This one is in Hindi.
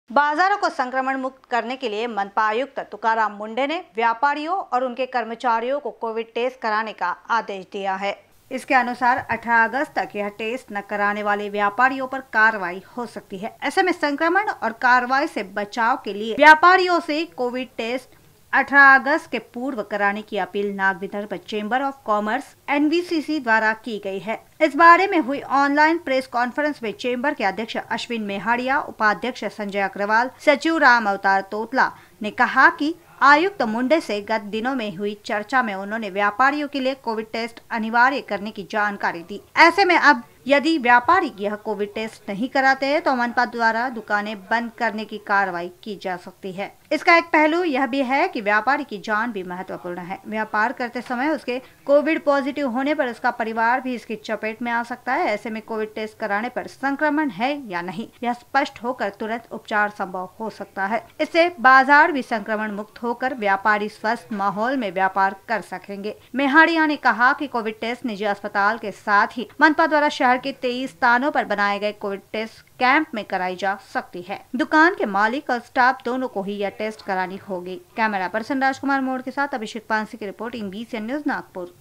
बाजारों को संक्रमण मुक्त करने के लिए मनपा आयुक्त तुकाराम मुंडे ने व्यापारियों और उनके कर्मचारियों को कोविड टेस्ट कराने का आदेश दिया है। इसके अनुसार 18 अगस्त तक यह टेस्ट न कराने वाले व्यापारियों पर कार्रवाई हो सकती है। ऐसे में संक्रमण और कार्रवाई से बचाव के लिए व्यापारियों से कोविड टेस्ट 18 अगस्त के पूर्व कराने की appeal Nag Vidarbha chamber of commerce INBCN द्वारा की गई है। इस बारे में हुई ऑनलाइन प्रेस कॉन्फ्रेंस में चेंबर के अध्यक्ष अश्विन मेहाड़िया, उपाध्यक्ष संजय अग्रवाल, सचिव राम अवतार तोतला ने कहा कि आयुक्त मुंडे से गत दिनों में हुई चर्चा में उन्होंने व्यापारियों के लिए कोविड टेस्ट अनिवार्य करने की जानकारी दी। ऐसे में अब यदि व्यापारी यह कोविड टेस्ट नहीं कराते हैं तो मनपा द्वारा दुकानें बंद करने की कार्रवाई की जा सकती है। इसका एक पहलू यह भी है कि व्यापारी की जान भी महत्वपूर्ण है। व्यापार करते समय उसके कोविड पॉजिटिव होने पर उसका परिवार भी इसकी चपेट में आ सकता है। ऐसे में कोविड टेस्ट कराने पर संक्रमण है या नहीं यह स्पष्ट होकर तुरंत उपचार संभव हो सकता है। इससे बाजार भी संक्रमण मुक्त होकर व्यापारी स्वस्थ माहौल में व्यापार कर सकेंगे। मेहाड़िया ने कहा कि कोविड टेस्ट निजी अस्पताल के साथ ही मनपा द्वारा शहर के 23 स्थानों पर बनाए गए कोविड टेस्ट कैंप में कराई जा सकती है। दुकान के मालिक और स्टाफ दोनों को ही यह टेस्ट करानी होगी। कैमरा पर्सन राजकुमार मोड़ के साथ अभिषेक पांसी की रिपोर्ट INBCN न्यूज नागपुर।